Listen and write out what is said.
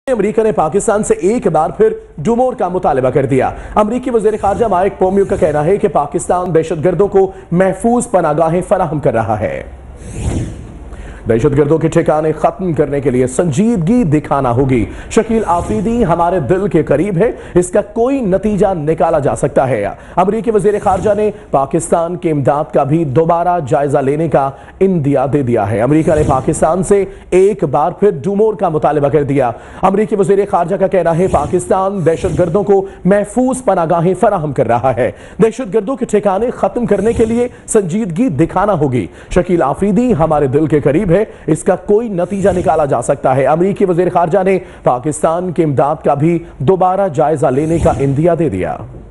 America ने पाकिस्तान से एक बार फिर डुमोर का मुतालबा कर दिया। अमेरिकी वज़ीर ख़ारजा माइक पोम्पियो का कहना है कि पाकिस्तान दहशतगर्दों को महफूज पनागाहें फराहम कर रहा है। दहशतगर्दों के ठिकाने खत्म करने के लिए संजीदगी दिखाना होगी। शकील आफरीदी हमारे दिल के करीब है, इसका कोई नतीजा निकाला जा सकता है। अमेरिकी वज़ीर ख़ारजा ने पाकिस्तान की इमदाद का भी दोबारा जायजा लेने का इंदिया दे दिया है। अमेरिका ने पाकिस्तान से एक बार फिर डुमोर का मुतालबा कर दिया। अमेरिकी वज़ीर ख़ारजा का कहना है पाकिस्तान दहशतगर्दों को महफूज पनागाहें फराहम कर रहा है। दहशतगर्दों के ठिकाने खत्म करने के लिए संजीदगी दिखाना होगी। शकील आफरीदी हमारे दिल के करीब है, इसका कोई नतीजा निकाला जा सकता है। अमेरिकी वज़ीर ख़ारजा ने पाकिस्तान की इमदाद का भी दोबारा जायजा लेने का इंदिया दे दिया।